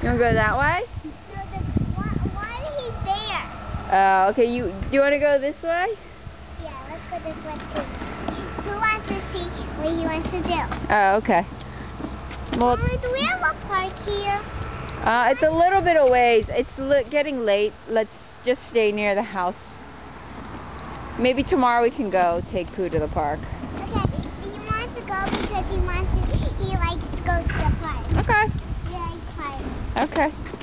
You want to go that way? No, why is he there? Oh, okay. Do you want to go this way? Yeah, let's go this way too. Who wants to see what he wants to do? Oh, okay. Well, Mommy, do we have a park here? It's a little bit of ways. It's getting late. Let's just stay near the house. Maybe tomorrow we can go take Pooh to the park. Okay. He wants to go because he likes to go to the park. Okay. Yeah, he's tired. Okay.